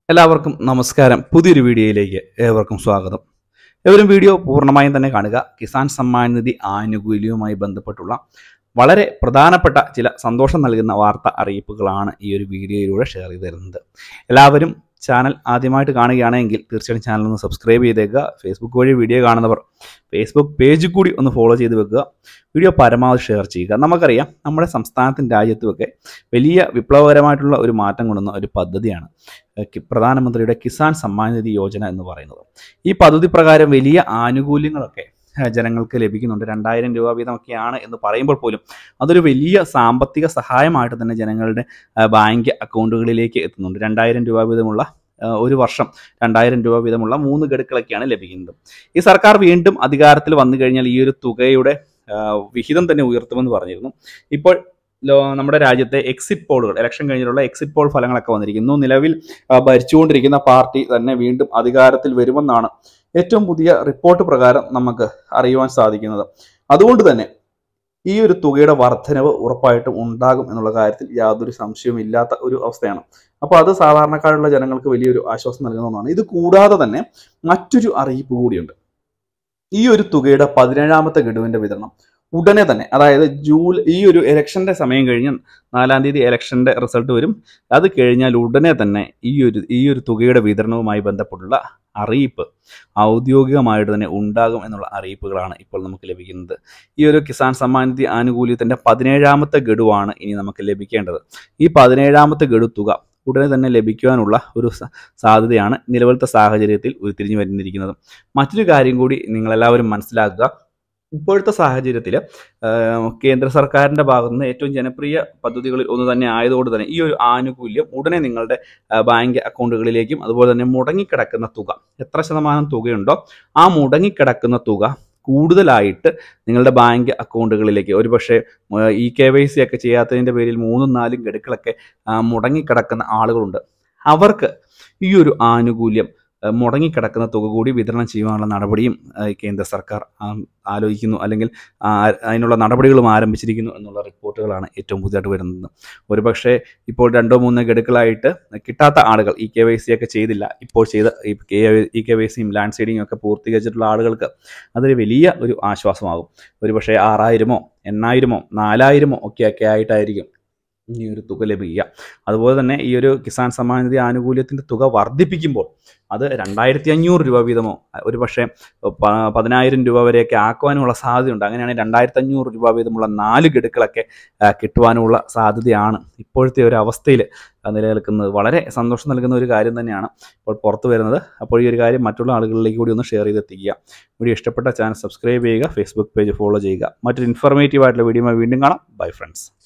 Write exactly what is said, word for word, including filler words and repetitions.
എല്ലാവർക്കും നമസ്കാരം. പുതിയൊരു വീഡിയോയിലേക്ക് ഏവർക്കും സ്വാഗതം. ഏവരും വീഡിയോ പൂർണ്ണമായും തന്നെ കാണുക. കിസാൻ സമ്മാൻ നിധി ആനുകൂല്യവുമായി ബന്ധപ്പെട്ടുള്ള വളരെ പ്രധാനപ്പെട്ട ചില സന്തോഷം നൽകുന്ന വാർത്ത അറിയിപ്പുകളാണ് ഈ ഒരു വീഡിയോയിലൂടെ ഷെയർ ചെയ്ത് തരുന്നത്. എല്ലാവരും ചാനൽ ആദ്യമായിട്ട് കാണുകയാണെങ്കിൽ തീർച്ചയായും ചാനൽ ഒന്ന് സബ്സ്ക്രൈബ് ചെയ്തേക്കുക. ഫേസ്ബുക്ക് വഴി വീഡിയോ കാണുന്നവർ ഫേസ്ബുക്ക് പേജ് കൂടി ഒന്ന് ഫോളോ ചെയ്ത് വെക്കുക. വീഡിയോ പരമാവധി ഷെയർ ചെയ്യുക. നമുക്കറിയാം, നമ്മുടെ സംസ്ഥാനത്തിൻ്റെ രാജ്യത്തുമൊക്കെ വലിയ വിപ്ലവകരമായിട്ടുള്ള ഒരു മാറ്റം കൊണ്ടുവന്ന ഒരു പദ്ധതിയാണ് പ്രധാനമന്ത്രിയുടെ കിസാൻ സമ്മാൻ നിധി യോജന എന്ന് പറയുന്നത്. ഈ പദ്ധതി പ്രകാരം വലിയ ആനുകൂല്യങ്ങളൊക്കെ ജനങ്ങൾക്ക് ലഭിക്കുന്നുണ്ട്. രണ്ടായിരം രൂപ വീതമൊക്കെയാണ് എന്ന് പറയുമ്പോൾ പോലും അതൊരു വലിയ സാമ്പത്തിക സഹായമായിട്ട് തന്നെ ജനങ്ങളുടെ ബാങ്ക് അക്കൗണ്ടുകളിലേക്ക് എത്തുന്നുണ്ട്. രണ്ടായിരം രൂപ വീതമുള്ള ഒരു വർഷം രണ്ടായിരം രൂപ വീതമുള്ള മൂന്ന് ഗഡുക്കളൊക്കെയാണ് ലഭിക്കുന്നത്. ഈ സർക്കാർ വീണ്ടും അധികാരത്തിൽ വന്നു കഴിഞ്ഞാൽ ഈ ഒരു തുകയുടെ വിഹിതം തന്നെ ഉയർത്തുമെന്ന് പറഞ്ഞിരുന്നു. ഇപ്പോൾ നമ്മുടെ രാജ്യത്തെ എക്സിറ്റ് പോളുകൾ, ഇലക്ഷൻ കഴിഞ്ഞിട്ടുള്ള എക്സിറ്റ് പോൾ ഫലങ്ങളൊക്കെ വന്നിരിക്കുന്നു. നിലവിൽ ഭരിച്ചുകൊണ്ടിരിക്കുന്ന പാർട്ടി തന്നെ വീണ്ടും അധികാരത്തിൽ വരുമെന്നാണ് ഏറ്റവും പുതിയ റിപ്പോർട്ട് പ്രകാരം നമുക്ക് അറിയുവാൻ സാധിക്കുന്നത്. അതുകൊണ്ട് തന്നെ ഈ ഒരു തുകയുടെ വർധനവ് ഉറപ്പായിട്ടും ഉണ്ടാകും എന്നുള്ള കാര്യത്തിൽ യാതൊരു സംശയവും ഇല്ലാത്ത ഒരു അവസ്ഥയാണ്. അപ്പോൾ അത് സാധാരണക്കാരുള്ള ജനങ്ങൾക്ക് വലിയൊരു ആശ്വാസം നൽകുന്ന ഒന്നാണ്. ഇത് കൂടാതെ തന്നെ മറ്റൊരു അറിയിപ്പ് കൂടിയുണ്ട്. ഈ ഒരു തുകയുടെ പതിനേഴാമത്തെ ഗഡുവിന്റെ വിതരണം ഉടനെ തന്നെ, അതായത് ജൂലൈ ഈ ഒരു ഇലക്ഷന്റെ സമയം കഴിഞ്ഞ് നാലാം തീയതി ഇലക്ഷന്റെ റിസൾട്ട് വരും. അത് കഴിഞ്ഞാൽ ഉടനെ തന്നെ ഈ ഒരു ഈ ഒരു തുകയുടെ വിതരണവുമായി ബന്ധപ്പെട്ടുള്ള അറിയിപ്പ് ഔദ്യോഗികമായിട്ട് തന്നെ ഉണ്ടാകും എന്നുള്ള അറിയിപ്പുകളാണ് ഇപ്പോൾ നമുക്ക് ലഭിക്കുന്നത്. ഈ ഒരു കിസാൻ സമ്മാൻ നിധി ആനുകൂല്യത്തിന്റെ പതിനേഴാമത്തെ ഗഡുവാണ് ഇനി നമുക്ക് ലഭിക്കേണ്ടത്. ഈ പതിനേഴാമത്തെ ഗഡു തുക ഉടനെ തന്നെ ലഭിക്കുവാനുള്ള ഒരു സാധ്യതയാണ് നിലവിലത്തെ സാഹചര്യത്തിൽ ഉരുത്തിരിഞ്ഞു വരുന്നിരിക്കുന്നത്. മറ്റൊരു കാര്യം കൂടി നിങ്ങളെല്ലാവരും മനസ്സിലാക്കുക. ഇപ്പോഴത്തെ സാഹചര്യത്തിൽ കേന്ദ്ര സർക്കാരിൻ്റെ ഭാഗത്തു നിന്ന് ഏറ്റവും ജനപ്രിയ പദ്ധതികളിൽ ഒന്ന് തന്നെ ആയതുകൊണ്ട് തന്നെ ഈ ഒരു ആനുകൂല്യം ഉടനെ നിങ്ങളുടെ ബാങ്ക് അക്കൗണ്ടുകളിലേക്കും അതുപോലെ തന്നെ മുടങ്ങിക്കിടക്കുന്ന തുക, എത്ര ശതമാനം തുകയുണ്ടോ ആ മുടങ്ങിക്കിടക്കുന്ന തുക കൂടുതലായിട്ട് നിങ്ങളുടെ ബാങ്ക് അക്കൗണ്ടുകളിലേക്ക്, ഒരുപക്ഷെ ഇ കെ വൈ സി ഒക്കെ ചെയ്യാത്തതിൻ്റെ പേരിൽ മൂന്നും നാലും ഗഡുക്കളൊക്കെ മുടങ്ങിക്കിടക്കുന്ന ആളുകളുണ്ട്. അവർക്ക് ഈ ഒരു ആനുകൂല്യം മുടങ്ങിക്കിടക്കുന്ന തുക കൂടി വിതരണം ചെയ്യുവാനുള്ള നടപടിയും കേന്ദ്ര സർക്കാർ ആലോചിക്കുന്നു, അല്ലെങ്കിൽ അതിനുള്ള നടപടികളും ആരംഭിച്ചിരിക്കുന്നു എന്നുള്ള റിപ്പോർട്ടുകളാണ് ഏറ്റവും പുതിയതായിട്ട് വരുന്നത്. ഒരുപക്ഷെ ഇപ്പോൾ രണ്ടോ മൂന്നോ ഗഡുക്കളായിട്ട് കിട്ടാത്ത ആളുകൾ, ഇ കെ വൈ സി ഒക്കെ ചെയ്തില്ല, ഇപ്പോൾ ചെയ്ത ഇ കെ വൈ സിയും ലാൻഡ് സീഡിങ്ങും ഒക്കെ പൂർത്തീകരിച്ചിട്ടുള്ള ആളുകൾക്ക് അതൊരു വലിയ ഒരു ആശ്വാസമാകും. ഒരുപക്ഷെ ആറായിരമോ എണ്ണായിരമോ നാലായിരമോ ഒക്കെ ഒക്കെ ആയിട്ടായിരിക്കും ഈ ഒരു തുക ലഭിക്കുക. അതുപോലെ തന്നെ ഈ ഒരു കിസാൻ സമ്മാൻ നിധി ആനുകൂല്യത്തിൻ്റെ തുക വർദ്ധിപ്പിക്കുമ്പോൾ അത് രണ്ടായിരത്തി അഞ്ഞൂറ് രൂപ വീതമോ ഒരു പക്ഷേ പതിനായിരം രൂപ വരെയൊക്കെ ആക്കുവാനുമുള്ള സാധ്യതയുണ്ട്. അങ്ങനെയാണെങ്കിൽ രണ്ടായിരത്തി അഞ്ഞൂറ് രൂപ വീതമുള്ള നാല് ഗഡുക്കളൊക്കെ കിട്ടുവാനുള്ള സാധ്യതയാണ് ഇപ്പോഴത്തെ ഒരു അവസ്ഥയിൽ നിലനിൽക്കുന്നത്. വളരെ സന്തോഷം നൽകുന്ന ഒരു കാര്യം തന്നെയാണ് ഇപ്പോൾ പുറത്തു വരുന്നത്. അപ്പോൾ ഈ ഒരു കാര്യം മറ്റുള്ള ആളുകളിലേക്ക് കൂടി ഒന്ന് ഷെയർ ചെയ്തെത്തിക്കുക. വീഡിയോ ഇഷ്ടപ്പെട്ട ചാനൽ സബ്സ്ക്രൈബ് ചെയ്യുക, ഫേസ്ബുക്ക് പേജ് ഫോളോ ചെയ്യുക. മറ്റൊരു ഇൻഫോർമേറ്റീവ് ആയിട്ടുള്ള വീഡിയോയുമായി വീണ്ടും കാണാം. Bye friends.